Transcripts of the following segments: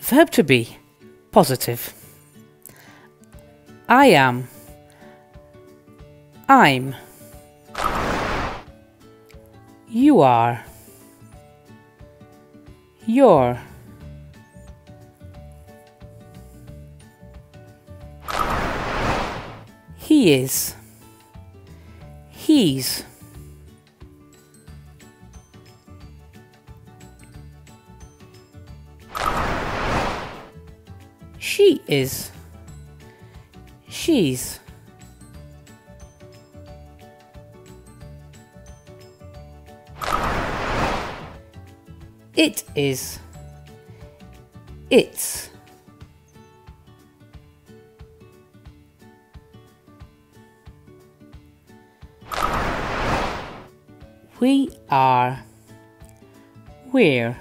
Verb to be, positive. I am, I'm. You are, you're. He is, he's. She is, she's. It is, it's. We are, we're.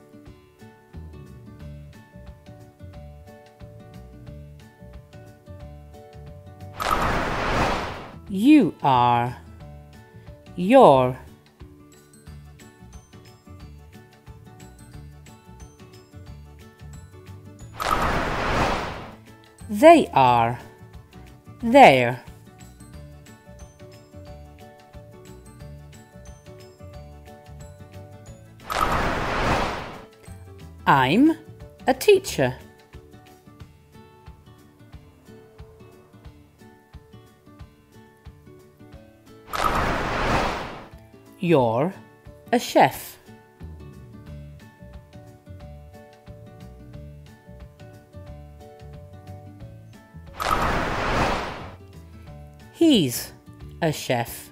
You are, you're. They are, they're. I'm a teacher. You're a chef. He's a chef.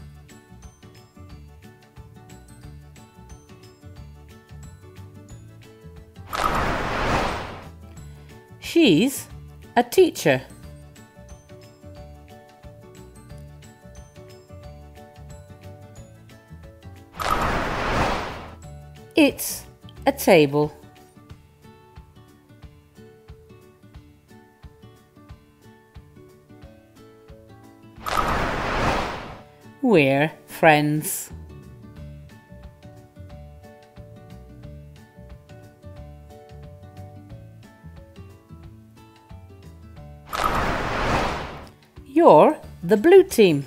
She's a teacher. It's a table. We're friends. You're the blue team.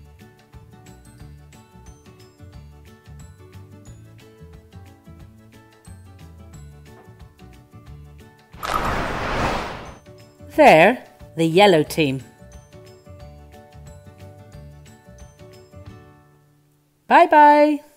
They're the yellow team. Bye-bye.